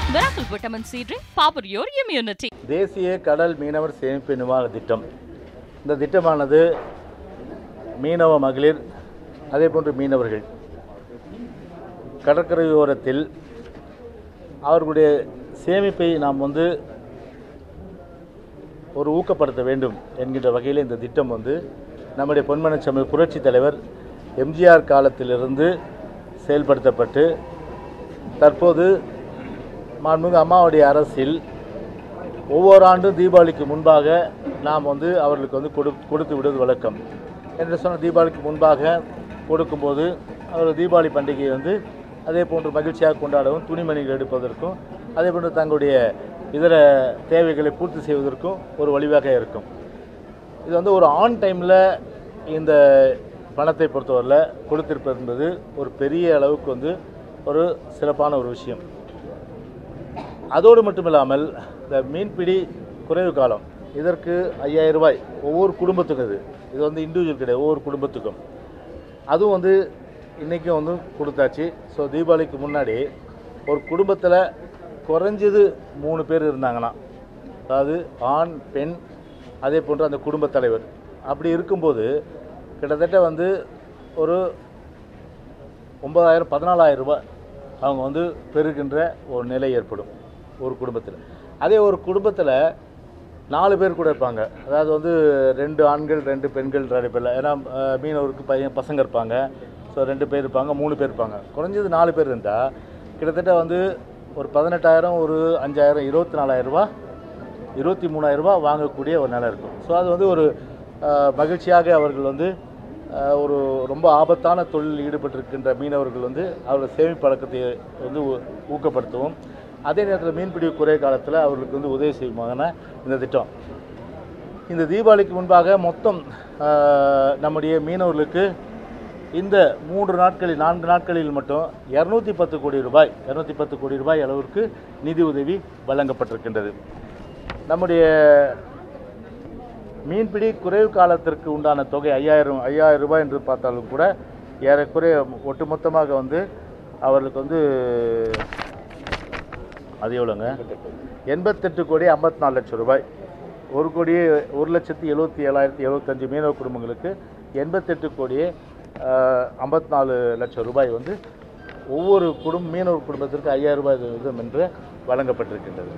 Miracle Vitamin C drink, power your immunity. தேசிய கடல் மீனவர் சேமிப்பு நிவாரண திட்டம். இந்த திட்டமானது மீனவ மகளிர் அதேபோன்று மீனவர்கள் கடற்கரையோரத்தில் அவர்களுடைய சேமிப்பை நாம் ஒரு ஊக்கப்படுத்த வேண்டும் என்கின்ற வகையில் இந்த திட்டம் நம்முடைய பொன்மனச்செம்மல் புரட்சி தலைவர் எம்ஜிஆர் காலத்திலிருந்து செயல்படுத்தப்பட்டு தற்போது மாண்புமிகு அம்மாவுடைய அரசில் ஒவ்வொரு ஆண்டும் தீபாவளிக்கு முன்பாக நாம் அவர்களுக்கு கொடுத்து விடுவது வழக்கம். என்று சொன்ன தீபாவளிக்கு முன்பாக கொடுக்கும்போது அவர் தீபாவளி பண்டிகையை அதே போன்று மகிழ்ச்சியாக கொண்டாடவும் துணிமணிகள் எடுப்பதற்கும் அதே போன்று தங்களுடைய இதர தேவைகளை பூர்த்தி செய்வதற்கும் ஒரு வழிவாக இருக்கும். இது ஒரு ஆன் டைமில் இந்த பணத்தை பொறுத்தவரையில் கொடுத்திருப்பது என்பது ஒரு பெரிய அளவுக்கு ஒரு சிறப்பான ஒரு விஷயம். அதோடு மட்டுமில்லாமல் இந்த மீன்பிடி குறைவு காலம் இதற்கு 5000 ரூபாய் ஒவ்வொரு குடும்பத்துக்கும் இது இண்டிவிஜுவல் கிடையாது, ஒவ்வொரு குடும்பத்துக்கும் அதுவும் இன்றைக்கும் கொடுத்தாச்சு. ஸோ தீபாவளிக்கு முன்னாடி ஒரு குடும்பத்தில் குறைஞ்சது 3 பேர் இருந்தாங்கன்னா, அதாவது ஆண் பெண் அதே போன்று அந்த குடும்பத் தலைவர், அப்படி இருக்கும்போது கிட்டத்தட்ட ஒரு 9000 14000 ரூபாய் அவங்க பெறுகின்ற ஒரு நிலை ஏற்படும் ஒரு குடும்பத்தில். அதே ஒரு குடும்பத்தில் 4 பேர் கூட இருப்பாங்க, அதாவது 2 ஆண்கள் 2 பெண்கள் 2 பேர், ஏன்னா மீனவருக்கு பசங்க இருப்பாங்க. ஸோ 2 பேர் இருப்பாங்க, 3 பேர் இருப்பாங்க. குறைஞ்சது 4 பேர் இருந்தால் கிட்டத்தட்ட ஒரு 18000 ஒரு 5000 24000 ரூபா 23000 ரூபா வாங்கக்கூடிய ஒரு நிலை இருக்கும். ஸோ அது ஒரு மகிழ்ச்சியாக அவர்கள் ஒரு ரொம்ப ஆபத்தான தொழிலில் ஈடுபட்டிருக்கின்ற மீனவர்கள் அவர்கள் சேமிப்பு பழக்கத்தை ஊக்கப்படுத்தவும் அதே நேரத்தில் மீன்பிடி குறை காலத்தில் அவர்களுக்கு உதவி செய்யுமான இந்த திட்டம். இந்த தீபாவளிக்கு முன்பாக மொத்தம் நம்முடைய மீனவர்களுக்கு இந்த 4 நாட்களில் மட்டும் 210 கோடி ரூபாய் அளவிற்கு நிதி உதவி வழங்கப்பட்டிருக்கின்றது. நம்முடைய மீன்பிடி குறைவு காலத்திற்கு உண்டான தொகை 5000 ரூபாய் என்று பார்த்தாலும் கூட ஏறக்குறைய ஒட்டுமொத்தமாக அவர்களுக்கு அது எவ்வளோங்க, 88 கோடி 54 லட்சம் ரூபாய். 1,77,775 மீனவ குடும்பங்களுக்கு 88 கோடியே 54 லட்சம் ரூபாய் ஒவ்வொரு மீனவர் குடும்பத்திற்கு 5000 ரூபாய் வீதம் என்று வழங்கப்பட்டிருக்கின்றது.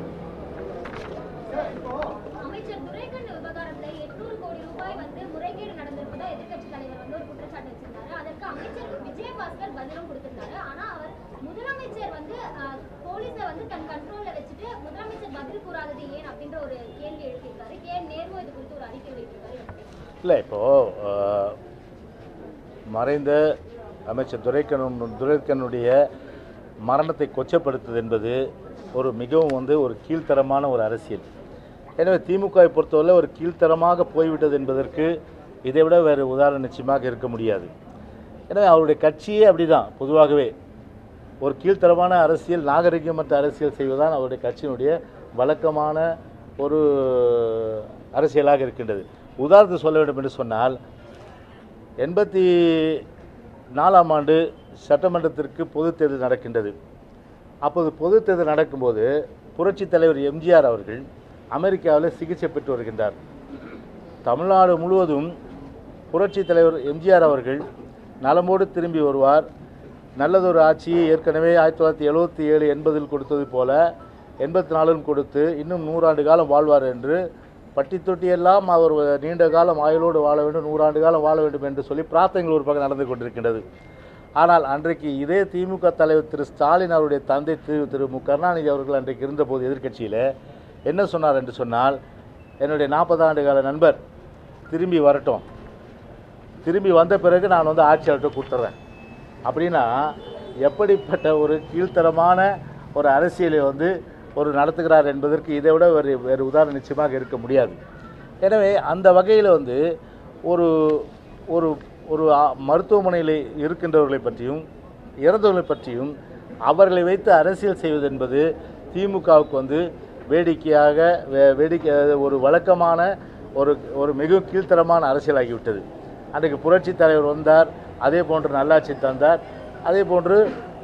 இல்லை, இப்போது மறைந்த அமைச்சர் துரைக்கண்ணுடைய மரணத்தை கொச்சப்படுத்துவது என்பது ஒரு மிகவும் ஒரு கீழ்த்தரமான ஒரு அரசியல். எனவே திமுகவை பொறுத்தவரை ஒரு கீழ்த்தரமாக போய்விட்டது என்பதற்கு இதை விட வேறு உதாரணம் நிச்சயமாக இருக்க முடியாது. எனவே அவருடைய கட்சியே அப்படிதான். பொதுவாகவே ஒரு கீழ்த்தரமான அரசியல், நாகரிகமற்ற அரசியல் செய்வதுதான் அவருடைய கட்சியினுடைய வழக்கமான ஒரு அரசியலாக இருக்கின்றது. உதாரணத்துக்கு சொல்ல வேண்டும் என்று சொன்னால், 84ஆம் ஆண்டு சட்டமன்றத்திற்கு பொதுத் தேர்தல் நடக்கின்றது. அப்போது பொதுத் தேர்தல் நடக்கும்போது புரட்சி தலைவர் எம்ஜிஆர் அவர்கள் அமெரிக்காவில் சிகிச்சை பெற்று வருகின்றார். தமிழ்நாடு முழுவதும் புரட்சி தலைவர் எம்ஜிஆர் அவர்கள் நலமோடு திரும்பி வருவார், நல்லதொரு ஆட்சியை ஏற்கனவே 1977 80 கொடுத்தது போல 84 கொடுத்து இன்னும் 100 ஆண்டு காலம் வாழ்வார் என்று பட்டி தொட்டியெல்லாம் அவர் நீண்ட காலம் ஆயுளோடு வாழ வேண்டும், 100 ஆண்டு காலம் வாழ வேண்டும் என்று சொல்லி பிரார்த்தனைகள் ஒரு பக்கம் நடந்து கொண்டிருக்கின்றது. ஆனால் அன்றைக்கு இதே திமுக தலைவர் திரு ஸ்டாலின் அவருடைய தந்தை திரு மு கருணாநிதி அவர்கள் அன்றைக்கு இருந்தபோது எதிர்க்கட்சியில் என்ன சொன்னார் என்று சொன்னால், என்னுடைய 40 ஆண்டு கால நண்பர் திரும்பி வரட்டும், திரும்பி வந்த பிறகு நான் ஆட்சியாளர்கிட்ட கொடுத்துட்றேன் அப்படின்னா, எப்படிப்பட்ட ஒரு கீழ்த்தரமான ஒரு அரசியலை ஒரு நடத்துகிறார் என்பதற்கு இதை விட வேறு உதாரணம் நிச்சயமாக இருக்க முடியாது. எனவே அந்த வகையில் ஒரு ஒரு ஒரு மருத்துவமனையில் இருக்கின்றவர்களை பற்றியும் இறந்தவர்களை பற்றியும் அவர்களை வைத்து அரசியல் செய்வது என்பது திமுகவுக்கு வேடிக்கை ஒரு வழக்கமான ஒரு மிகவும் கீழ்த்தரமான அரசியலாகிவிட்டது. அன்றைக்கு புரட்சி தலைவர் வந்தார், அதே போன்று நல்லாட்சி தந்தார், அதே போன்று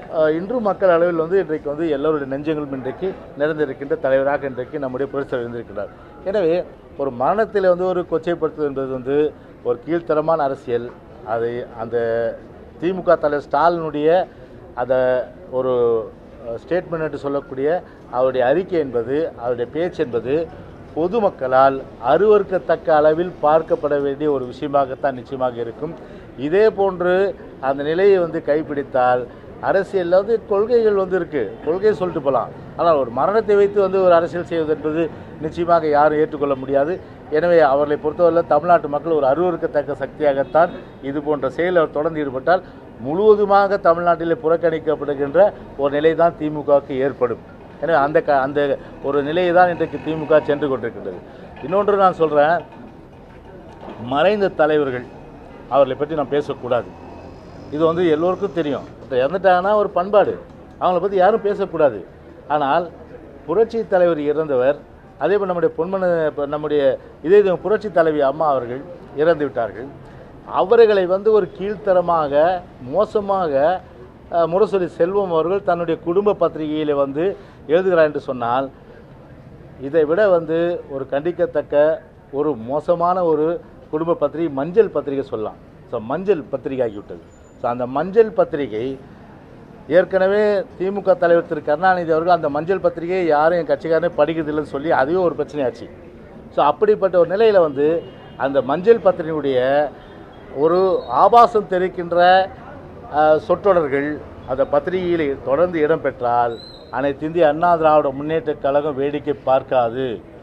இன்று மக்கள் அளவில் வந்து இன்றைக்கு வந்து எல்லோருடைய நெஞ்சங்களும் இன்றைக்கு நிறைந்திருக்கின்ற தலைவராக இன்றைக்கு நம்முடைய புரட்சியாளர் இருந்திருக்கிறார். எனவே ஒரு மரணத்தில் வந்து ஒரு கொச்சைப்படுத்துவது என்பது வந்து ஒரு கீழ்த்தரமான அரசியல். அதை அந்த திமுக தலைவர் ஸ்டாலினுடைய அந்த ஒரு ஸ்டேட்மெண்ட் என்று சொல்லக்கூடிய அவருடைய அறிக்கை என்பது, அவருடைய பேச்சு என்பது பொதுமக்களால் அருவருக்கத்தக்க அளவில் பார்க்கப்பட வேண்டிய ஒரு விஷயமாகத்தான் நிச்சயமாக இருக்கும். இதே போன்று அந்த நிலையை வந்து கைப்பிடித்தால் அரசியலில் வந்து கொள்கைகள் வந்து இருக்குது, கொள்கையை சொல்லிட்டு போகலாம். ஆனால் ஒரு மரணத்தை வைத்து வந்து ஒரு அரசியல் செய்வது என்பது நிச்சயமாக யாரும் ஏற்றுக்கொள்ள முடியாது. எனவே அவர்களை பொறுத்தவரையில் தமிழ்நாட்டு மக்கள் ஒரு அருவருக்கத்தக்க சக்தியாகத்தான் இது போன்ற செயலில் அவர் தொடர்ந்து ஈடுபட்டால் முழுவதுமாக தமிழ்நாட்டிலே புறக்கணிக்கப்படுகின்ற ஒரு நிலை தான் திமுகவுக்கு ஏற்படும். எனவே அந்த ஒரு நிலையை தான் இன்றைக்கு திமுக சென்று கொண்டிருக்கின்றது. இன்னொன்று நான் சொல்கிறேன், மறைந்த தலைவர்கள் அவர்களை பற்றி நான் பேசக்கூடாது. இது வந்து எல்லோருக்கும் தெரியும். இப்போ இறந்துட்டாங்கன்னா ஒரு பண்பாடு, அவங்கள பற்றி யாரும் பேசக்கூடாது. ஆனால் புரட்சி தலைவர் இறந்தவர், அதே போல் நம்முடைய இதே புரட்சி தலைவி அம்மா அவர்கள் இறந்து விட்டார்கள். அவர்களை வந்து ஒரு கீழ்த்தரமாக மோசமாக முரசொலி செல்வம் அவர்கள் தன்னுடைய குடும்ப பத்திரிகையில் வந்து எழுதுகிறார் என்று சொன்னால் இதை விட வந்து ஒரு கண்டிக்கத்தக்க ஒரு மோசமான ஒரு குடும்ப பத்திரிகை மஞ்சள் பத்திரிகை சொல்லலாம். ஸோ மஞ்சள் பத்திரிகை ஆகிவிட்டது. ஸோ அந்த மஞ்சள் பத்திரிகை ஏற்கனவே திமுக தலைவர் திரு கருணாநிதி அவர்கள் அந்த மஞ்சள் பத்திரிகையை யாரும் என் கட்சிக்காரனே படிக்கிறதில்லைன்னு சொல்லி அதுவே ஒரு பிரச்சனையாச்சு. ஸோ அப்படிப்பட்ட ஒரு நிலையில் வந்து அந்த மஞ்சள் பத்திரிகையுடைய ஒரு ஆபாசம் தெரிவிக்கின்ற சொற்றொடர்கள் அந்த பத்திரிகையில் தொடர்ந்து இடம்பெற்றால் அனைத்து இந்திய அண்ணா திராவிட முன்னேற்ற கழகம் வேடிக்கை பார்க்காது.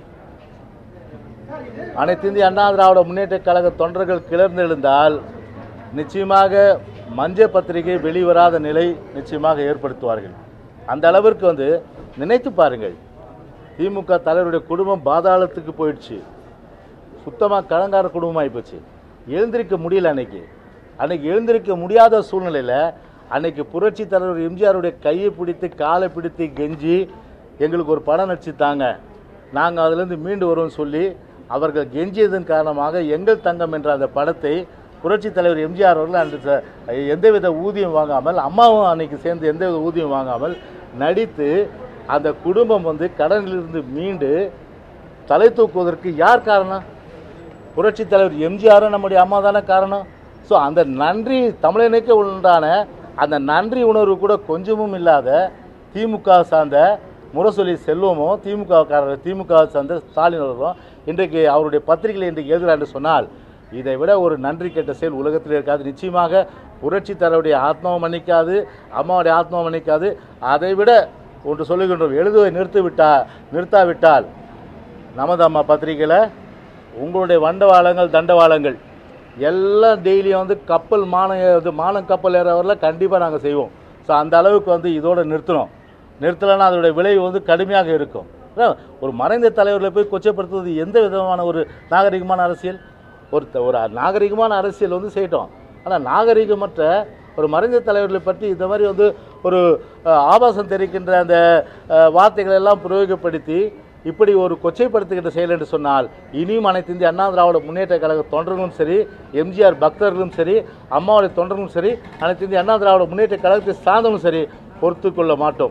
அனைத்து இந்திய அண்ணா திராவிட முன்னேற்ற கழக தொண்டர்கள் கிளர்ந்தெழுந்தால் நிச்சயமாக மஞ்சள் பத்திரிகை வெளிவராத நிலை நிச்சயமாக ஏற்படுத்துவார்கள். அந்த அளவிற்கு வந்து நினைத்து பாருங்கள், திமுக தலைவருடைய குடும்பம் பாதாளத்துக்கு போயிடுச்சு, சுத்தமாக கலங்கார குடும்பமாகி போச்சு. எழுந்திருக்க முடியல. அன்னைக்கு எழுந்திருக்க முடியாத சூழ்நிலையில் அன்னைக்கு புரட்சி தலைவர் எம்ஜிஆருடைய கையை பிடித்து காலை பிடித்து கெஞ்சி எங்களுக்கு ஒரு படம் நடிச்சுத்தாங்க, நாங்கள் அதிலிருந்து மீண்டு வருவோம்னு சொல்லி அவர்கள் கெஞ்சியதன் காரணமாக எங்கள் தங்கம் என்ற அந்த படத்தை புரட்சி தலைவர் எம்ஜிஆர் அவர்கள் அந்த எந்தவித ஊதியம் வாங்காமல், அம்மாவும் அன்னைக்கு சேர்ந்து எந்தவித ஊதியம் வாங்காமல் நடித்து அந்த குடும்பம் வந்து கடனிலிருந்து மீண்டு தலை தூக்குவதற்கு யார் காரணம்? புரட்சி தலைவர் எம்ஜிஆரும் நம்முடைய அம்மா தானே காரணம். ஸோ அந்த நன்றி தமிழனுக்கு உண்டான அந்த நன்றி உணர்வு கூட கொஞ்சமும் இல்லாத திமுக சார்ந்த முரசொலி செல்வமோ திமுக சார்ந்த ஸ்டாலின் அவர்களும் இன்றைக்கு அவருடைய பத்திரிகையில் இன்றைக்கு எழுதுகிறார் என்று சொன்னால் இதை விட ஒரு நன்றி கெட்ட செயல் உலகத்தில் இருக்காது. நிச்சயமாக புரட்சி தலைவருடைய ஆத்மாவும் மன்னிக்காது, அம்மாவுடைய ஆத்மாவும் மன்னிக்காது. அதை விட ஒன்று சொல்லுகின்றோம், எழுதுவை நிறுத்தாவிட்டால் நமது அம்மா பத்திரிகையில் உங்களுடைய வண்டவாளங்கள் தண்டவாளங்கள் எல்லாம் டெய்லியும் வந்து கப்பல் மானம் கப்பல் ஏறவரில் கண்டிப்பாக நாங்கள் செய்வோம். ஸோ அந்த அளவுக்கு வந்து இதோடு நிறுத்தலைன்னா அதோடைய விளைவு வந்து கடுமையாக இருக்கும். ஒரு மறைந்த தலைவர்களை போய் கொச்சைப்படுத்துவது எந்த விதமான ஒரு நாகரிகமான அரசியல்? ஒரு நாகரிகமான அரசியல் வந்து செய்யட்டோம். ஆனால் நாகரிகமற்ற ஒரு மறைந்த தலைவர்களை பற்றி இந்த மாதிரி வந்து ஒரு ஆபாசம் தெரிவிக்கின்ற அந்த வார்த்தைகள் எல்லாம் பிரயோகப்படுத்தி இப்படி ஒரு கொச்சைப்படுத்துகின்ற செயல் என்று சொன்னால் இனியும் அனைத்து இந்திய அண்ணா திராவிட முன்னேற்ற கழக தொண்டர்களும் சரி, எம்ஜிஆர் பக்தர்களும் சரி, அம்மாவுடைய தொண்டர்களும் சரி, அனைத்து இந்திய அண்ணா திராவிட முன்னேற்ற கழகத்தை சார்ந்தவங்களும் சரி பொறுத்து கொள்ள மாட்டோம்.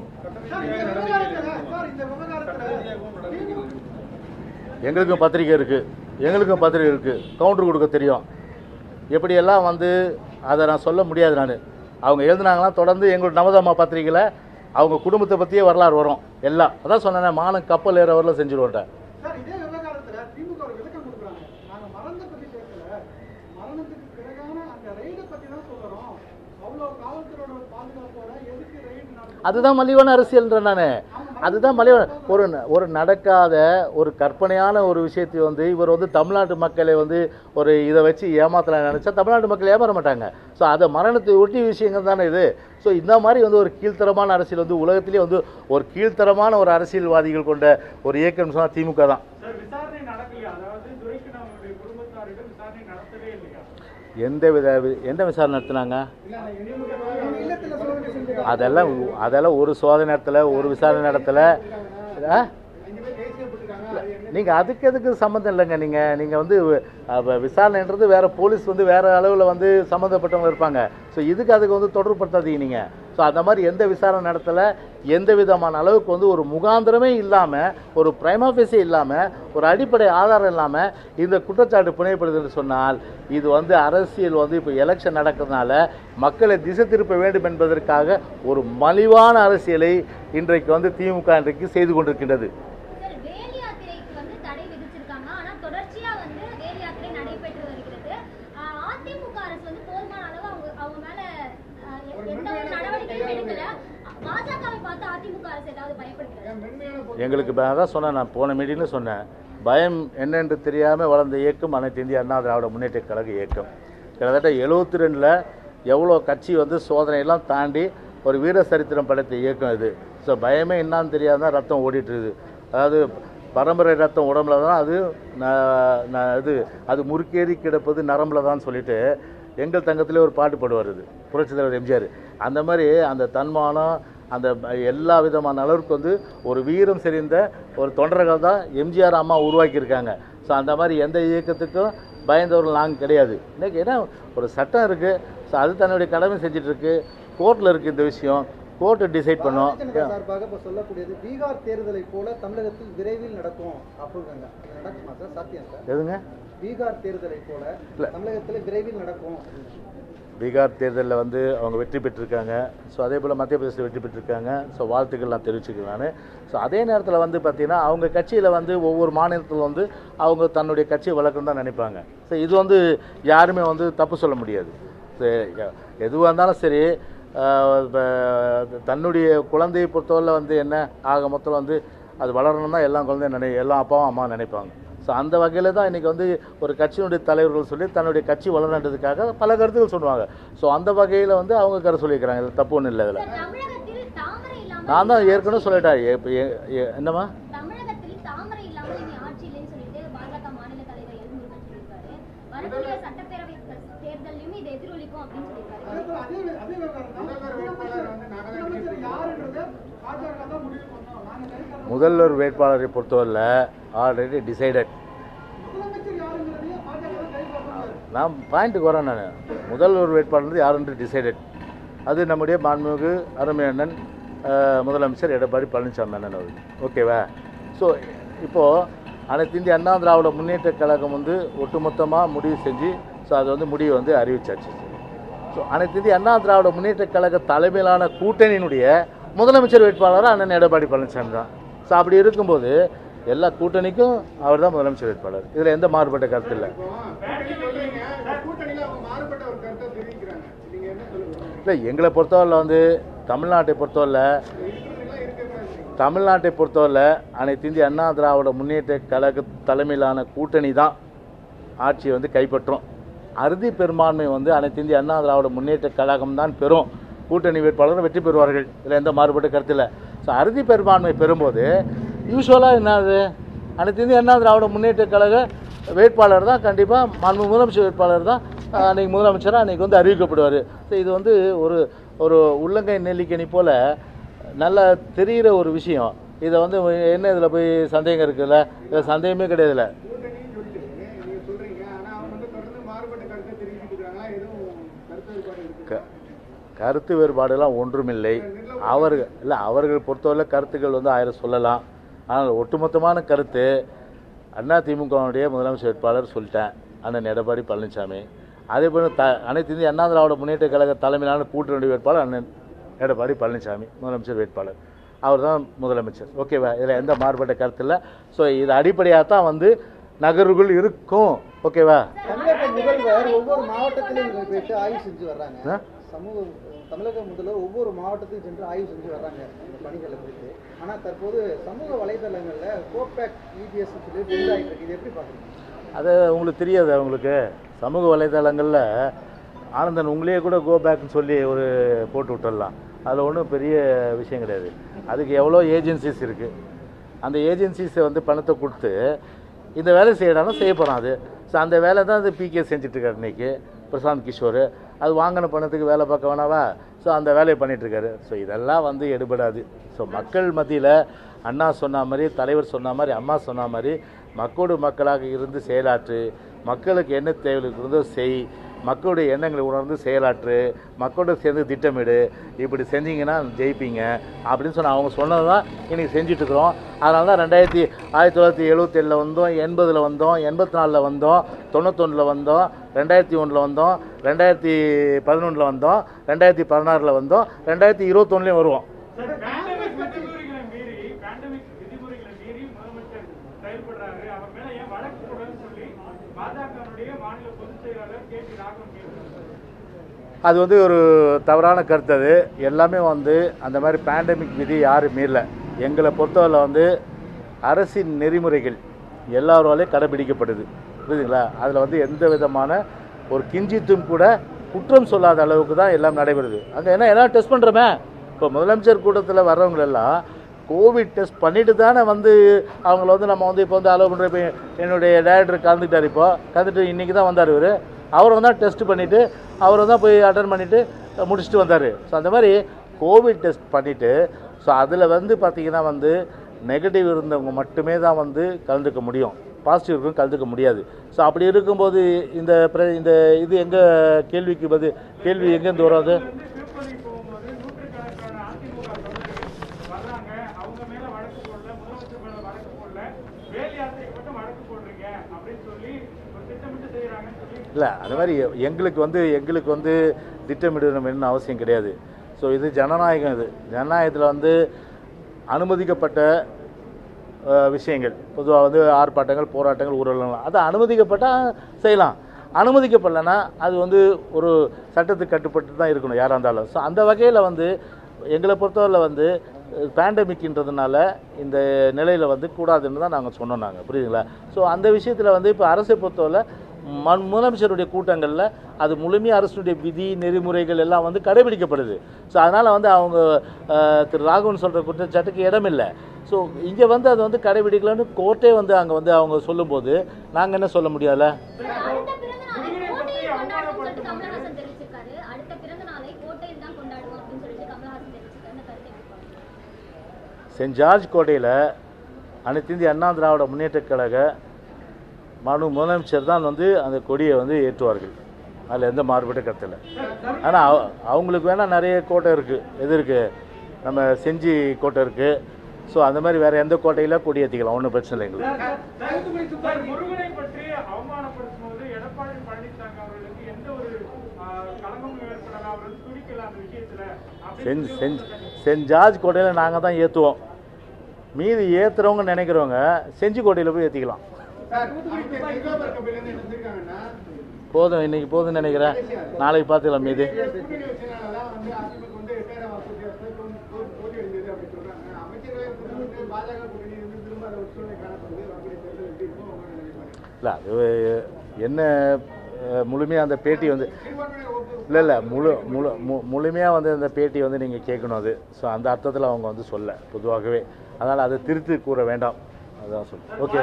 எங்களுக்கும் பத்திரிகை இருக்குது, கவுண்டர் கொடுக்க தெரியும். எப்படியெல்லாம் வந்து அதை நான் சொல்ல முடியாது. அவங்க எழுதுனாங்களாம் தொடர்ந்து எங்களோட நமதம்மா பத்திரிகையில் அவங்க குடும்பத்தை பற்றியே வரலாறு வரும் எல்லாம். அதான் சொன்னேன், மானம் கப்பல் ஏறவரில் செஞ்சுருவோட்டேன். அதுதான் மலிவான அரசியல்ன்ற அதுதான் மலிவான ஒரு நடக்காத ஒரு கற்பனையான ஒரு விஷயத்தை வந்து இவர் வந்து தமிழ்நாட்டு மக்களை வந்து ஒரு இதை வச்சு ஏமாத்தலாம் நினைச்சா தமிழ்நாட்டு மக்கள் ஏமாற மாட்டாங்க. ஸோ அதை மரணத்தை ஒட்டி விஷயங்கள் தானே இது. ஸோ இந்த மாதிரி வந்து ஒரு கீழ்த்தரமான அரசியல் வந்து உலகத்திலே வந்து ஒரு கீழ்த்தரமான ஒரு அரசியல்வாதிகள் கொண்ட ஒரு இயக்கம் சொன்னால் திமுக தான். எந்த விசாரணை நடத்தினாங்க? அதெல்லாம் ஒரு சோதனை நடத்தலை, ஒரு விசாரணை நடத்தலை. நீங்கள் அதுக்கு சம்மந்தம் இல்லைங்க. நீங்கள் வந்து விசாரணைன்றது வேறு, போலீஸ் வந்து வேறு அளவில் வந்து சம்மந்தப்பட்டவங்க இருப்பாங்க. ஸோ அதுக்கு வந்து தொடர்புப்படுத்தாதீங்க. நீங்கள் ஸோ அந்த மாதிரி எந்த விசாரணை நடத்தலை, எந்த விதமான அளவுக்கு வந்து ஒரு முகாந்திரமே இல்லாமல், ஒரு பிரைமா ஃபேஸே இல்லாமல், ஒரு அடிப்படை ஆதாரம் இல்லாமல் இந்த குற்றச்சாட்டு புனையப்படுதுன்னு சொன்னால் இது வந்து அரசியல் வந்து இப்போ எலெக்ஷன் நடக்கிறதுனால மக்களை திசை திருப்ப வேண்டும் என்பதற்காக ஒரு மலிவான அரசியலை இன்றைக்கு வந்து திமுக இன்றைக்கு செய்து கொண்டிருக்கின்றது. எங்களுக்கு தான் சொன்னேன், நான் போன மீட்டிங்கில் சொன்னேன், பயம் என்னென்று தெரியாமல் வளர்ந்த இயக்கம் அனைத்து இந்திய அண்ணா திராவிட முன்னேற்ற கழக இயக்கம். கிட்டத்தட்ட 72ல் எவ்வளோ கட்சி வந்து சோதனையெல்லாம் தாண்டி ஒரு வீர சரித்திரம் படைத்த இயக்கம் இது. ஸோ பயமே என்னான்னு தெரியாதான் ரத்தம் ஓடிட்டுருது. அதாவது பரம்பரை ரத்தம் உடம்புல தான், அது அது முறுக்கேறி கிடப்பது நரம்பில் தான் சொல்லிட்டு எங்கள் தங்கத்திலே ஒரு பாட்டு பாடுவார் இது புரட்சித் தலைவர் எம்ஜிஆர். அந்த மாதிரி அந்த தன்மானம், அந்த எல்லா விதமான அளவுக்கு வந்து ஒரு வீரம் செறிந்த ஒரு தொண்டர்கள் தான் எம்ஜிஆர் அம்மா உருவாக்கியிருக்காங்க. ஸோ அந்த மாதிரி எந்த இயக்கத்துக்கும் பயந்தவர்கள் நாங்கள் கிடையாது. இன்றைக்கி ஏன்னா ஒரு சட்டம் இருக்குது, ஸோ அது தன்னுடைய கடமை செஞ்சிட்ருக்கு. கோர்ட்டில் இருக்குது இந்த விஷயம், கோர்ட்டு டிசைட் பண்ணோம். சார்பாக இப்போ சொல்லக்கூடியது பீகார் தேர்தலை போல தமிழகத்தில் விரைவில் நடக்கும் அப்படிங்க, நடக்குமா சார்? சாத்தியம் சார்? எதுங்க? பீகார் தேர்தலை போல தமிழகத்தில் விரைவில் நடக்கும். பீகார் தேர்தலில் வந்து அவங்க வெற்றி பெற்றிருக்காங்க. ஸோ அதே போல் மத்திய பிரதேசத்தில் வெற்றி பெற்றிருக்காங்க. ஸோ வாழ்த்துக்கள் நான் தெரிவிச்சுக்கிறேன் நான். ஸோ அதே நேரத்தில் வந்து பார்த்திங்கன்னா அவங்க கட்சியில் வந்து ஒவ்வொரு மாநிலத்தில் வந்து அவங்க தன்னுடைய கட்சியை வளர்க்கணும் தான் நினைப்பாங்க. ஸோ இது வந்து யாருமே வந்து தப்பு சொல்ல முடியாது. எதுவாக இருந்தாலும் சரி, தன்னுடைய குழந்தையை பொறுத்தவரை வந்து என்ன ஆக மொத்தம் வந்து அது வளரணும் தான் எல்லா குழந்தையும் எல்லா அப்பாவும் அம்மா நினைப்பாங்க. ஸோ அந்த வகையில் தான் இன்றைக்கி வந்து ஒரு கட்சியினுடைய தலைவர்கள் சொல்லி தன்னுடைய கட்சி வளர்ன்றதுக்காக பல கருத்துக்கள் சொல்லுவாங்க. ஸோ அந்த வகையில் வந்து அவங்க கருத்து சொல்லியிருக்கிறாங்க. இது தப்பு ஒன்றும் இல்லை. இதில் நான் தான் ஏற்கனவே சொல்லிட்டேன். இப்போ என்னம்மா முதல்வர் வேட்பாளரை பொறுத்தவரை ஆல்ரெடி டிசைடட். நான் பாயிண்ட்டுக்கு வரேன். நான் முதல்வர் வேட்பாளர் யாருன்னு டிசைடட். அது நம்முடைய மாண்புமிகு அருமை அண்ணன் முதலமைச்சர் எடப்பாடி பழனிசாமி அண்ணன் அவர்கள். ஓகேவா? ஸோ இப்போது அனைத்து இந்திய அண்ணா திராவிட முன்னேற்ற கழகம் வந்து ஒட்டுமொத்தமாக முடிவு செஞ்சு, ஸோ அது வந்து முடிவு வந்து அறிவிச்சாச்சு. ஸோ அனைத்து இந்திய அண்ணா திராவிட முன்னேற்ற கழக தலைமையிலான கூட்டணியினுடைய முதலமைச்சர் வேட்பாளராக அண்ணன் எடப்பாடி பழனிசாமி தான். ஸோ அப்படி இருக்கும்போது எல்லா கூட்டணிக்கும் அவர் தான் முதலமைச்சர் வேட்பாளர். இதில் எந்த மாறுபட்ட கருத்து இல்லை. இல்லை, எங்களை பொறுத்தவரையில் வந்து தமிழ்நாட்டை பொறுத்தவரை அனைத்து இந்திய அண்ணா திராவிட முன்னேற்ற கழக தலைமையிலான கூட்டணி தான் ஆட்சியை வந்து கைப்பற்றும். அறுதி பெரும்பான்மை வந்து அனைத்து இந்திய அண்ணா திராவிட முன்னேற்ற கழகம் தான் பெறும். கூட்டணி வேட்பாளர்கள் வெற்றி பெறுவார்கள். இதில் எந்த மாறுபட்ட கருத்து இல்லை. ஸோ அறுதி பெரும்பான்மை பெறும்போது யூஸ்வலாக என்னது, அனைத்து இந்திய அண்ணா திராவிட முன்னேற்ற கழக வேட்பாளர் தான் கண்டிப்பாக முதலமைச்சர் வேட்பாளர் தான் அன்றைக்கி முதலமைச்சராக அன்றைக்கி வந்து அறிவிக்கப்படுவார். ஸோ இது வந்து ஒரு ஒரு உள்ளங்கை நெல்லிக்கனி போல் நல்லா தெரிகிற ஒரு விஷயம். இதை வந்து என்ன இதில் போய் சந்தேகம் இருக்குல்ல? இதில் சந்தேகமே கிடையாதுல்ல. கருத்து வேறுபாடுலாம் ஒன்றுமில்லை. அவர்கள் பொறுத்தவரை கருத்துக்கள் வந்து 1000 சொல்லலாம். ஆனால் ஒட்டுமொத்தமான கருத்து அதிமுகவுடைய முதலமைச்சர் வேட்பாளர் சொல்லிட்டேன், அண்ணன் எடப்பாடி பழனிசாமி. அதே போல் அனைத்து இந்திய அண்ணா திராவிட முன்னேற்ற கழக தலைமையிலான கூட்டணி வேட்பாளர் அண்ணன் எடப்பாடி பழனிசாமி முதலமைச்சர் வேட்பாளர். அவர் தான் முதலமைச்சர். ஓகேவா? இதில் எந்த மாறுபட்ட கருத்து இல்லை. ஸோ இது அடிப்படையாக தான் வந்து நகர்வுகள் இருக்கும். ஓகேவா? தமிழக முதல்வர் ஒவ்வொரு மாவட்டத்திலும் போயிட்டு ஆய்வு செஞ்சு வர்றாங்க. தமிழக முதல்வர் ஒவ்வொரு மாவட்டத்தையும் சென்று ஆய்வு செஞ்சு வர்றாங்க இந்த பணிகளை குறித்து. ஆனால் தற்போது சமூக வலைதளங்களில் கோபேக் இபிஎஸ் சொல்லி ட்ரெண்ட் ஆகிட்டு இருக்கு. இது எப்படி பார்க்குறீங்க? அது உங்களுக்கு தெரியாது. அவங்களுக்கு சமூக வலைதளங்களில் ஆனந்தன் உங்களையே கூட கோபேக்னு சொல்லி ஒரு போட்டு விட்டுடலாம். அதில் ஒன்றும் பெரிய விஷயம் கிடையாது. அதுக்கு எவ்வளோ ஏஜென்சிஸ் இருக்குது. அந்த ஏஜென்சிஸை வந்து பணத்தை கொடுத்து இந்த வேலை செய்யறாலும் செய்ய போகிறான். அது ஸோ அந்த வேலை தான் அது பிகே செஞ்சிட்ருக்காரு இன்றைக்கி பிரசாந்த் கிஷோர். அது வாங்கின பணத்துக்கு வேலை பார்க்க வேணாவா? ஸோ அந்த வேலையை பண்ணிகிட்ருக்காரு. ஸோ இதெல்லாம் வந்து எடுபடாது. ஸோ மக்கள் மத்தியில் அண்ணா சொன்ன மாதிரி, தலைவர் சொன்ன மாதிரி, அம்மா சொன்ன மாதிரி மக்களோடு மக்களாக இருந்து செயலாற்று, மக்களுக்கு என்ன தேவை இருந்தோ செய், மக்களுடைய எண்ணங்களை உணர்ந்து செயலாற்று, மக்களோட சேர்ந்து திட்டமிடு, இப்படி செஞ்சீங்கன்னா ஜெயிப்பீங்க அப்படின்னு சொன்ன அவங்க சொன்னது தான் இன்றைக்கி செஞ்சிட்ருக்குறோம். அதனால தான் 1977 வந்தோம், 80 வந்தோம், 84 வந்தோம், 91 வந்தோம், 2001 வந்தோம், 2011 வந்தோம், 2016 வந்தோம், 2021 வருவோம். அது ஒரு தவறான கருத்து. அது எல்லாமே அந்த மாதிரி பேண்டமிக் விதி யாரும் மீறல. எங்களை பொறுத்தவரை அரசின் நெறிமுறைகள் எல்லாராலையும் கடைபிடிக்கப்படுது, புரியுதுங்களா? அதில் எந்த விதமான ஒரு கிஞ்சித்தும் கூட குற்றம் சொல்லாத அளவுக்கு தான் எல்லாம் நடைபெறுது. அங்கே எல்லாம் டெஸ்ட் பண்ணுறோமே. இப்போ முதலமைச்சர் கூட்டத்தில் வர்றவங்களெல்லாம் கோவிட் டெஸ்ட் பண்ணிட்டு தானே அவங்கள நம்ம இப்போ அலோவ் பண்ணுற. இப்போ என்னுடைய டைரக்டர் கலந்துக்கிட்டார், இப்போ கலந்துட்டு இன்றைக்கி தான் வந்தார். அவரை தான் டெஸ்ட் பண்ணிவிட்டு அவரை தான் போய் அட்டன் பண்ணிவிட்டு முடிச்சுட்டு வந்தார். ஸோ அந்த மாதிரி கோவிட் டெஸ்ட் பண்ணிவிட்டு, ஸோ அதில் பார்த்திங்கன்னா நெகட்டிவ் இருந்தவங்க மட்டுமே தான் கலந்துக்க முடியும், பாசிட்டிவ் இருக்கும் கலந்துக்க முடியாது. ஸோ அப்படி இருக்கும்போது இந்த இது எங்கள் கேள்வி எங்கேருந்து வராது? இல்லை, அது மாதிரி எங்களுக்கு திட்டமிடணும்னு அவசியம் கிடையாது. ஸோ இது ஜனநாயகம். இது ஜனநாயகத்தில் அனுமதிக்கப்பட்ட விஷயங்கள், பொதுவாக ஆர்ப்பாட்டங்கள், போராட்டங்கள், ஊர்வலங்கள், அது அனுமதிக்கப்பட்டால் செய்யலாம். அனுமதிக்கப்படலைன்னா அது ஒரு சட்டத்துக்கு கட்டுப்பட்டு தான் இருக்கணும் யாராக இருந்தாலும். ஸோ அந்த வகையில் எங்களை பொறுத்தவரை பேண்டமிக்ன்றதுனால இந்த நிலையில் கூடாதுன்னு தான் நாங்கள் சொன்னோம். புரியுதுங்களா? ஸோ அந்த விஷயத்தில் இப்போ அரசை பொறுத்தவரை முதலமைச்சருடைய கூட்டங்களில் அது முழுமையாக அரசுடைய விதி நெறிமுறைகள் எல்லாம் கடைபிடிக்கப்படுது. ஸோ அதனால் அவங்க திரு ராகவன் சொல்கிற குற்றச்சாட்டுக்கு இடமில்லை. ஸோ இங்கே அது கடைபிடிக்கலன்னு கோர்ட்டே அங்கே அவங்க சொல்லும்போது நாங்கள் என்ன சொல்ல முடியாதுல்ல? சென்ட் ஜார்ஜ் கோட்டையில் அனைத்து இந்திய அண்ணா திராவிட முன்னேற்றக் கழக முதலமைச்சர் தான் அந்த கொடியை ஏற்றுவார்கள். அதில் எந்த மாறுபட்ட கருத்து இல்லை. ஆனால் அவங்களுக்கு வேணால் நிறைய கோட்டை இருக்குது. எது இருக்குது? நம்ம செஞ்சி கோட்டை இருக்குது. ஸோ அந்த மாதிரி வேறு எந்த கோட்டையில் கொடி ஏற்றிக்கலாம், ஒன்றும் பிரச்சனை இல்லை எங்களுக்கு. சென்ட் ஜார்ஜ் கோட்டையில் நாங்கள் தான் ஏற்றுவோம். மீதி ஏற்றுறவங்க நினைக்கிறவங்க செஞ்சி கோட்டையில் போய் ஏற்றிக்கலாம். போதும், இன்னைக்கு போதும்னு நினைக்கிறேன். நாளைக்கு பார்த்துக்கலாம் மீது. இல்லை, அது என்ன முழுமையாக அந்த பேட்டி இல்லை முழுமையாக அந்த பேட்டி நீங்கள் கேட்கணும். அது ஸோ அந்த அர்த்தத்தில் அவங்க சொல்ல பொதுவாகவே. அதனால் அதை திருத்தி கூற வேண்டாம். அதான் சொல்லுங்கள். ஓகே.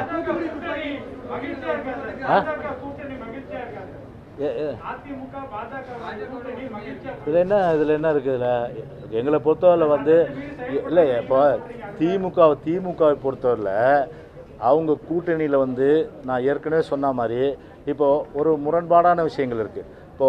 இதில் என்ன இருக்குது? எங்களை பொறுத்தவரை இல்லை, இப்போ திமுகவை பொறுத்தவரையில் அவங்க கூட்டணியில் நான் ஏற்கனவே சொன்ன மாதிரி இப்போது ஒரு முரண்பாடான விஷயங்கள் இருக்குது. இப்போ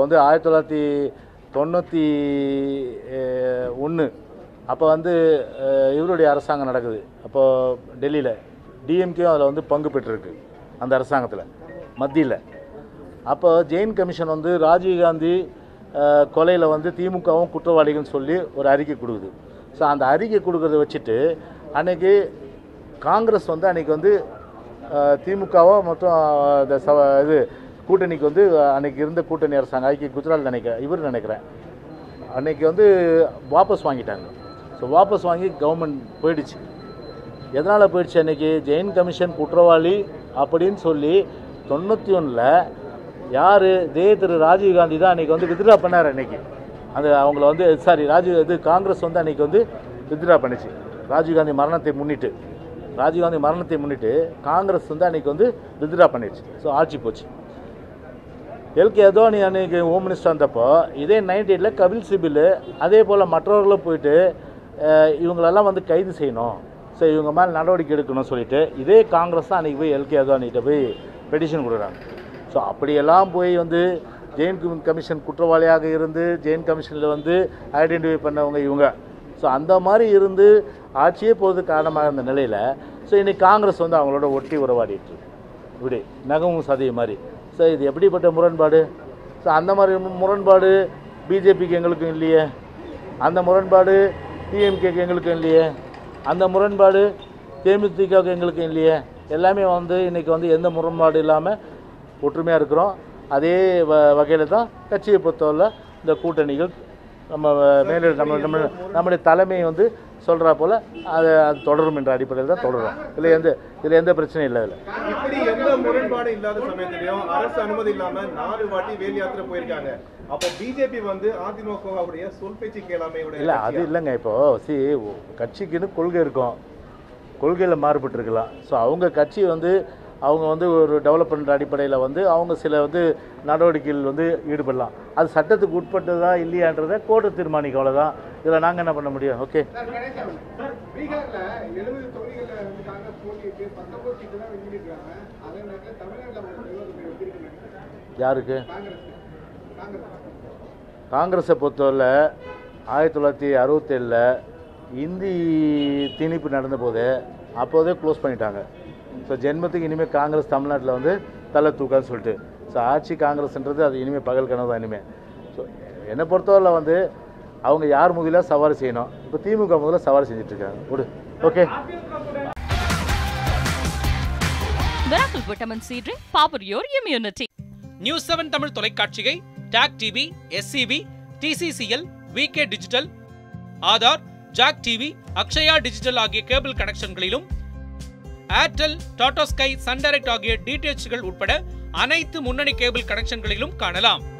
1991 அப்போ இவருடைய அரசாங்கம் நடக்குது. அப்போது டெல்லியில் டிஎம்கேயும் அதில் பங்கு பெற்றிருக்கு அந்த அரசாங்கத்தில் மத்தியில். அப்போ ஜெயின் கமிஷன் ராஜீவ்காந்தி கொலையில் திமுகவும் குற்றவாளிகள்னு சொல்லி ஒரு அறிக்கை கொடுக்குது. ஸோ அந்த அறிக்கை கொடுக்குறத வச்சுட்டு அன்றைக்கி காங்கிரஸ் அன்றைக்கி திமுகவோ மற்றும் இது கூட்டணிக்கு அன்றைக்கி இருந்த கூட்டணி அரசாங்கம் ஐக்கிய குஜராத் நினைக்கிறேன் அன்றைக்கி வாபஸ் வாங்கிட்டாங்க. ஸோ வாபஸ் வாங்கி கவர்மெண்ட் போயிடுச்சு. எதனால் போயிடுச்சு? அன்றைக்கி ஜெயின் கமிஷன் குற்றவாளி அப்படின்னு சொல்லி 91 யார் திரு ராஜீவ்காந்தி தான் அன்றைக்கி வித்ட்ரா பண்ணார். அன்றைக்கி அது அவங்கள காங்கிரஸ் அன்றைக்கி வித்ட்ரா பண்ணிச்சு. ராஜீவ்காந்தி மரணத்தை முன்னிட்டு காங்கிரஸ் அன்றைக்கி வித்ட்ரா பண்ணிடுச்சு. ஸோ ஆட்சி போச்சு. எல்கே அத்வானி அன்றைக்கி ஹோம் மினிஸ்டர் இருந்தப்போ இதே 98 கபில் சிபில் அதே போல் மற்றவர்களும் போயிட்டு இவங்களெல்லாம் கைது செய்யணும், ஸோ இவங்க மேலே நடவடிக்கை எடுக்கணும்னு சொல்லிட்டு இதே காங்கிரஸ் தான் அன்றைக்கி போய் எல்கே அத்வானிகிட்ட போய் பெட்டிஷன் கொடுக்குறாங்க. ஸோ அப்படியெல்லாம் போய் ஜெயின் கமிஷன் குற்றவாளியாக இருந்து ஜெயின் கமிஷனில் வந்து ஐடென்டிஃபை பண்ணவங்க இவங்க. ஸோ அந்த மாதிரி இருந்து ஆட்சியே போகிறதுக்கு காரணமாக இருந்த நிலையில் ஸோ இன்றைக்கி காங்கிரஸ் வந்து அவங்களோட ஒட்டி உறவாடிட்டு இப்படி நகமும் சதிய மாதிரி. ஸோ இது எப்படிப்பட்ட முரண்பாடு? ஸோ அந்த மாதிரி முரண்பாடு பிஜேபிக்கு எங்களுக்கும் இல்லையே, அந்த முரண்பாடு டிஎம்கேக்கு எங்களுக்கும் இல்லையே, அந்த முரண்பாடு தேமுதிகவுக்கு எங்களுக்கும் இல்லையே. எல்லாமே வந்து இன்றைக்கி வந்து எந்த முரண்பாடு இல்லாமல் ஒற்றுமையாக இருக்கிறோம். அதே வகையில் தான் கட்சியை பொறுத்தவரை இந்த கூட்டணிகள் நம்ம மேலே நம்முடைய தலைமை வந்து சொல்கிறா போல் அது தொடரும் என்ற அடிப்படையில் தான் தொடரும். இதில் எந்த பிரச்சனையும் இல்லை. இப்படி எந்த முரண்பாடு இல்லாத சமயத்திலையும் அரசு அனுமதி இல்லாமல் 4 வாட்டி வேல் யாத்திரை போயிருக்காங்க. அப்போ பிஜேபி வந்து அதிமுகவுடைய சொல் பேச்சு கேளாமை இல்லை, அது இல்லைங்க. இப்போது கட்சிக்குன்னு கொள்கை இருக்கும், கொள்கையில் மாறுபட்டுருக்கலாம். ஸோ அவங்க கட்சி வந்து அவங்க வந்து ஒரு டெவலப்மெண்ட் அடிப்படையில் வந்து அவங்க சில வந்து நடவடிக்கைகள் வந்து ஈடுபடலாம். அது சட்டத்துக்கு உட்பட்டதா இல்லையான்றதை கோர்ட்டு தீர்மானிக்கும், அவ்வளோதான். இதில் நாங்கள் என்ன பண்ண முடியும்? ஓகே. யாருக்கு? காங்கிரஸை பொறுத்தவரை 1967 இந்தி திணிப்பு நடந்த போது அப்போதே க்ளோஸ் பண்ணிட்டாங்க. ஸோ ஜென்மத்துக்கு இனிமேல் காங்கிரஸ் தமிழ்நாட்டில் வந்து தலை தூக்கான்னு சொல்லிட்டு ஸோ ஆட்சி காங்கிரஸ்ன்றது அது இனிமேல் பகல் கனவு தான் இனிமேல். ஸோ என்னை பொறுத்தவரை வந்து அவங்க யார் முதலாக சவாரி செய்யணும். இப்போ திமுக முதல்ல சவாரி செஞ்சுட்ருக்காங்க. விடு. Okay. Miracle Vitamin C Drink, power your immunity. News 7 Tamil தொலைக்காட்சியை Tak TV, SCB, TCCL, VK digital, Aadhaar, Jack TV, Akshaya digital ஆகிய கேபிள் கனெக்ஷன்களிலும், Airtel, Tata Sky, Sun Direct ஆகிய டிடிஎச்கள் உட்பட அனைத்து முன்னணி கேபிள் கனெக்ஷன்களிலும் காணலாம்.